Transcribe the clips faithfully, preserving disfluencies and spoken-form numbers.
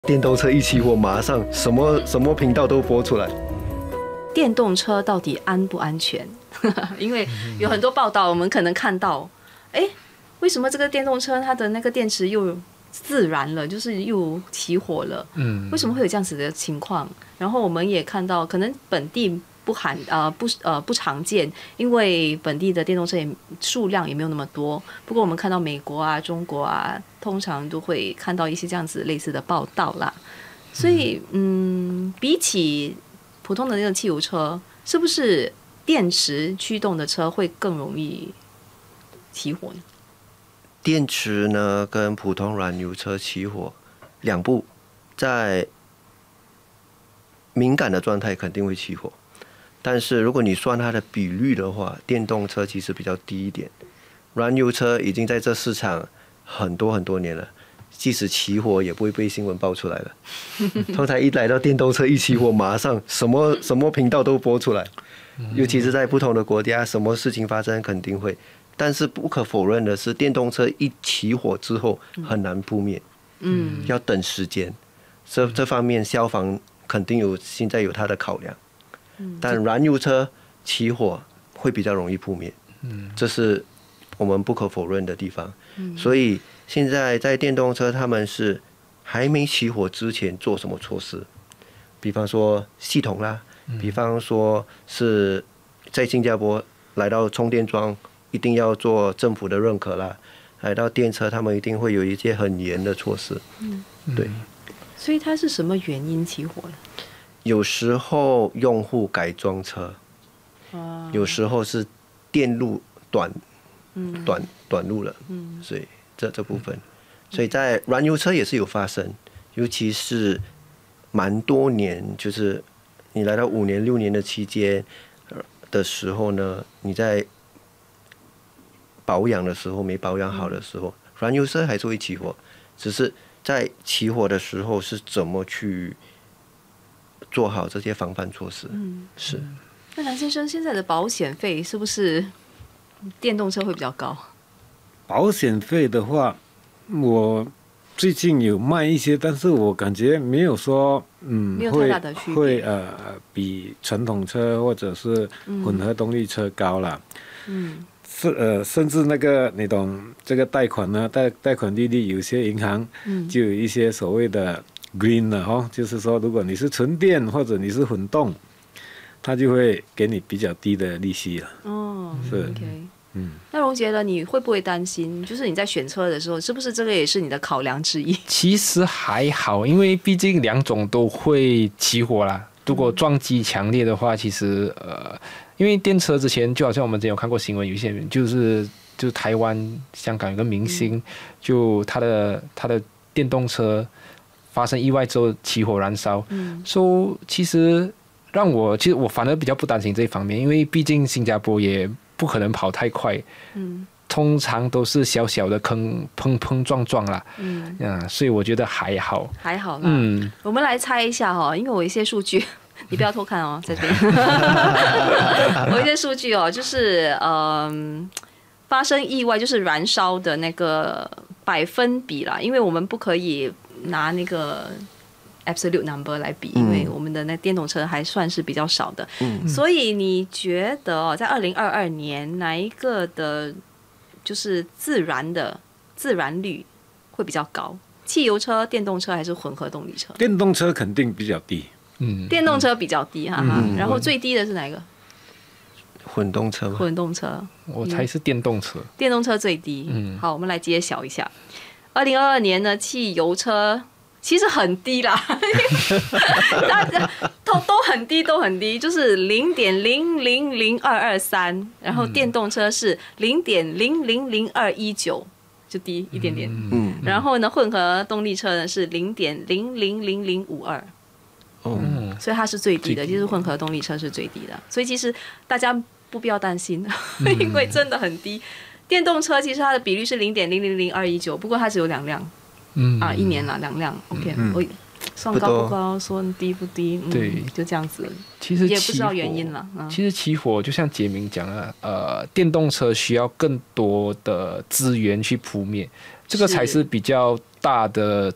电动车一起火，马上什么什么频道都播出来。 电动车到底安不安全？因为有很多报道，我们可能看到，哎，为什么这个电动车它的那个电池又自燃了，就是又起火了？嗯，为什么会有这样子的情况？然后我们也看到，可能本地不罕呃不呃不常见，因为本地的电动车也数量也没有那么多。不过我们看到美国啊、中国啊，通常都会看到一些这样子类似的报道啦。所以嗯，比起普通的那个汽油车，是不是电池驱动的车会更容易起火呢？ 电池呢跟普通燃油车起火，两部在敏感的状态肯定会起火。但是如果你算它的比率的话，电动车其实比较低一点。燃油车已经在这市场很多很多年了，即使起火也不会被新闻爆出来了。通常一来到电动车一起火，马上什么什么频道都播出来。尤其是在不同的国家，什么事情发生肯定会。但是不可否认的是，电动车一起火之后很难扑灭，嗯，要等时间。这这方面消防肯定有现在有它的考量。但燃油车起火会比较容易扑灭，这是我们不可否认的地方。所以现在在电动车，他们是还没起火之前做什么措施？比方说系统啦，比方说是在新加坡来到充电桩一定要做政府的认可啦，来到电车他们一定会有一些很严的措施。对。 所以它是什么原因起火呢？ 有时候用户改装车，有时候是电路短，短短路了，所以这这部分，所以在燃油车也是有发生，尤其是蛮多年，就是你来到五年六年的期间的时候呢，你在保养的时候没保养好的时候，燃油车还是会起火，只是在起火的时候是怎么去做好这些防范措施。嗯，是。 那蓝先生，现在的保险费是不是电动车会比较高？ 保险费的话，我最近有卖一些，但是我感觉没有说，嗯， 没有太大的区别， 会呃比传统车或者是混合动力车高了。嗯。是呃，甚至那个你懂这个贷款呢，贷贷款利率，有些银行就有一些所谓的green 了哈，就是说如果你是纯电或者你是混动，它就会给你比较低的利息了。 哦， 是 ，OK， 嗯。那荣杰呢？你会不会担心？就是你在选车的时候，是不是这个也是你的考量之一？ 其实还好，因为毕竟两种都会起火啦。如果撞击强烈的话，其实呃，因为电车之前就好像我们之前有看过新闻，有一些人就是就是台湾、香港有个明星，嗯、就他的他的电动车发生意外之后起火燃烧，嗯，所以其实让我其实我反而比较不担心这一方面，因为毕竟新加坡也不可能跑太快，嗯。通常都是小小的坑碰碰撞撞啦，嗯，啊，所以我觉得还好， 还好啦。嗯，我们来猜一下哈，因为我一些数据，你不要偷看哦，在这边。我一些数据哦，就是嗯，发生意外就是燃烧的那个百分比啦，因为我们不可以拿那个 absolute number 来比，因为我们的那电动车还算是比较少的，嗯，所以你觉得哦，在二零二二年哪一个的？就是自燃的自燃率会比较高，汽油车、电动车还是混合动力车？ 电动车肯定比较低， 嗯，电动车比较低哈哈、嗯。然后最低的是哪一个？ 混动车吗？ 混动车， 我猜是电动车。 电动车最低。嗯，好，我们来揭晓一下。二零二二年呢，汽油车其实很低啦，大家都都很低，都很低，就是零点零零零二二三，然后电动车是零点零零零二一九，就低一点点。嗯，然后呢，混合动力车呢是零点零零零零五二。哦，所以它是最低的，就是混合动力车是最低的，所以其实大家不必要担心，因为真的很低。电动车其实它的比率是零点零零零二一九，不过它只有两辆。嗯啊，一年啦，两辆 ，OK，、嗯、我算高不高，说低不低，嗯、对，就这样子。 其实也不知道原因了。嗯、 其实起火就像杰明讲了，呃，电动车需要更多的资源去扑灭，这个才是比较大的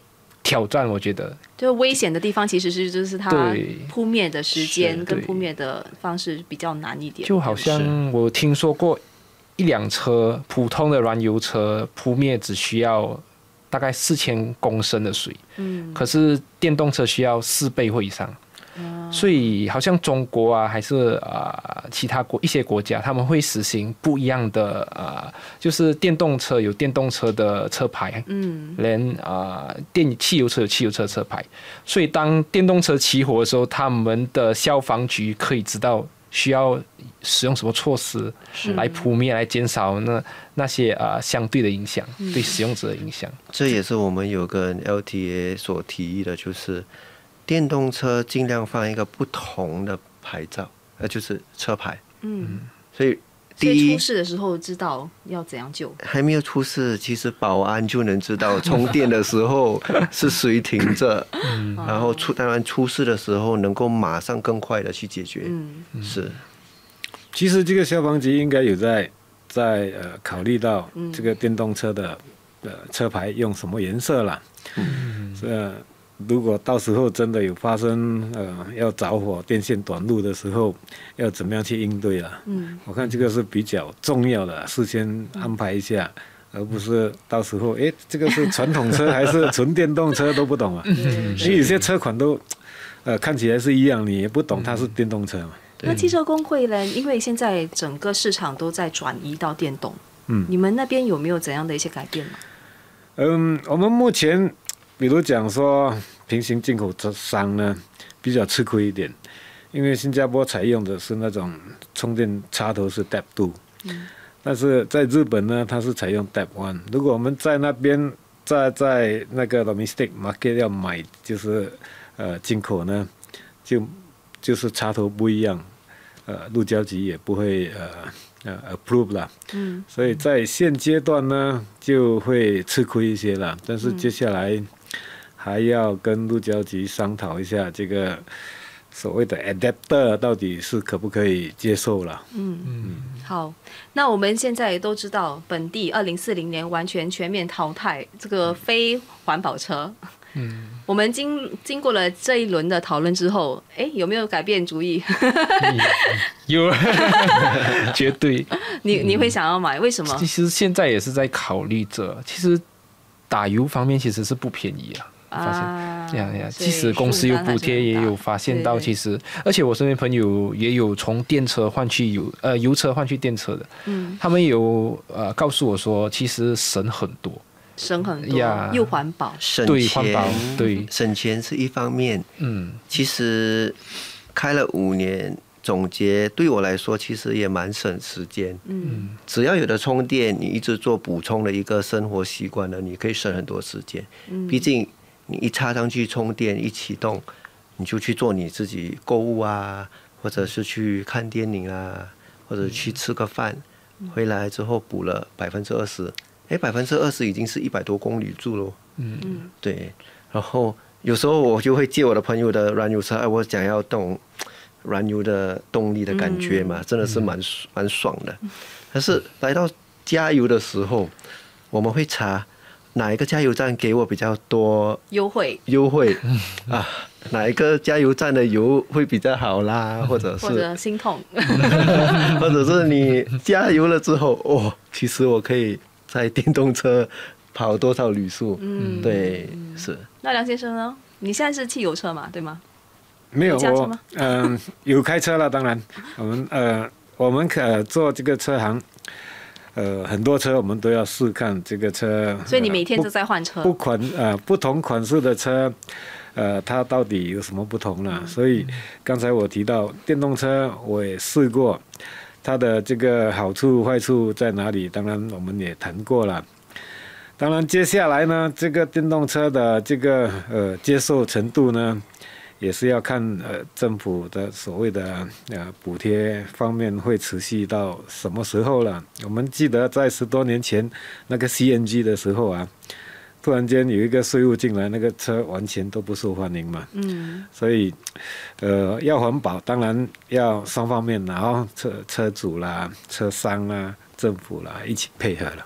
挑战，我觉得。 就危险的地方其实是就是它扑灭的时间跟扑灭的方式比较难一点。 就好像我听说过一辆车，普通的燃油车扑灭只需要大概四千公升的水，嗯，可是电动车需要四倍或以上。所以好像中国啊，还是啊、呃、其他国一些国家，他们会实行不一样的呃，就是电动车有电动车的车牌，嗯，连啊、呃、电汽油车有汽油车车牌。所以当电动车起火的时候，他们的消防局可以知道需要使用什么措施来扑灭，来减少那那些啊、呃、相对的影响，嗯、对使用者的影响。 这也是我们有跟 L T A 所提议的，就是电动车尽量放一个不同的牌照，呃，就是车牌。嗯，所以第一， 所以出事的时候知道要怎样救。 还没有出事，其实保安就能知道充电的时候是谁停着，嗯、然后出当然出事的时候能够马上更快的去解决。嗯，是。 其实这个消防局应该有在在呃考虑到这个电动车的呃车牌用什么颜色啦。嗯，是。如果到时候真的有发生呃要着火、电线短路的时候，要怎么样去应对啦？嗯，我看这个是比较重要的，事先安排一下，而不是到时候哎，这个是传统车还是纯电动车都不懂啊？嗯，因为有些车款都呃看起来是一样，你也不懂它是电动车嘛。 那汽车工会呢？因为现在整个市场都在转移到电动，嗯，你们那边有没有怎样的一些改变吗？ 嗯，我们目前。比如讲说，平行进口商呢比较吃亏一点，因为新加坡采用的是那种充电插头是 Type 二，嗯，但是在日本呢，它是采用 Type 一。如果我们在那边在在那个 domestic market 要买，就是呃进口呢，就就是插头不一样，呃，路交局也不会呃呃 approve 啦，嗯，所以在现阶段呢就会吃亏一些啦，但是接下来。还要跟路交局商讨一下这个所谓的 adapter 到底是可不可以接受了。嗯嗯，好，那我们现在都知道，本地二零四零年完全全面淘汰这个非环保车。嗯，我们经经过了这一轮的讨论之后，哎，有没有改变主意？ 有，绝对。 你你会想要买？为什么？ 其实现在也是在考虑着，其实打油方面其实是不便宜啊。发现这样呀，即使公司有补贴，也有发现到其实，而且我身边朋友也有从电车换去油呃油车换去电车的，嗯，他们有呃告诉我说，其实省很多， 省很多，又环保， 省对环保，对省钱是一方面，嗯，其实开了五年。总结对我来说，其实也蛮省时间。嗯，只要有的充电，你一直做补充的一个生活习惯呢，你可以省很多时间。嗯，毕竟你一插上去充电，一启动，你就去做你自己购物啊，或者是去看电影啊，或者去吃个饭，回来之后补了百分之二十，哎，百分之二十已经是一百多公里住喽。嗯，对。然后有时候我就会借我的朋友的燃油车，哎，我想要动。燃油的动力的感觉嘛，真的是蛮蛮爽的。可是来到加油的时候，我们会查哪一个加油站给我比较多优惠， 优惠啊，哪一个加油站的油会比较好啦，或者是或者心痛， 或者是你加油了之后，哦，其实我可以在电动车跑多少旅数？嗯，对，是。 那梁先生呢？你现在是汽油车嘛，对吗？ 没有，我嗯、呃、有开车了，当然我们呃我们可做这个车行，呃很多车我们都要试看这个车， 所以你每天都在换车， 呃、不, 不款呃不同款式的车，呃它到底有什么不同呢？嗯、所以刚才我提到电动车我也试过，它的这个好处坏处在哪里？当然我们也谈过了。当然接下来呢，这个电动车的这个呃接受程度呢。也是要看呃政府的所谓的呃补贴方面会持续到什么时候了。我们记得在十多年前那个 C N G 的时候啊，突然间有一个税务进来，那个车完全都不受欢迎嘛。嗯。所以呃要环保，当然要双方面，然后车车主啦、车商啦、政府啦一起配合了。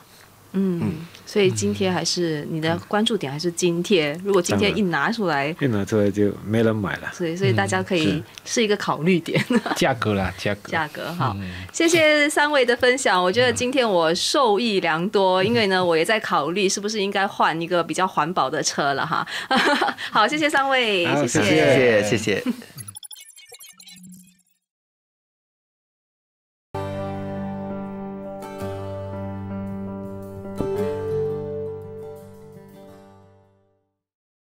嗯。嗯，所以津贴还是你的关注点还是津贴，如果津贴一拿出来， 一拿出来就没人买了。 所以所以大家可以是一个考虑点。 价格啦，价格。 价格好，谢谢三位的分享。我觉得今天我受益良多，因为呢，我也在考虑是不是应该换一个比较环保的车了哈。好，谢谢三位， 好， 谢谢谢谢谢。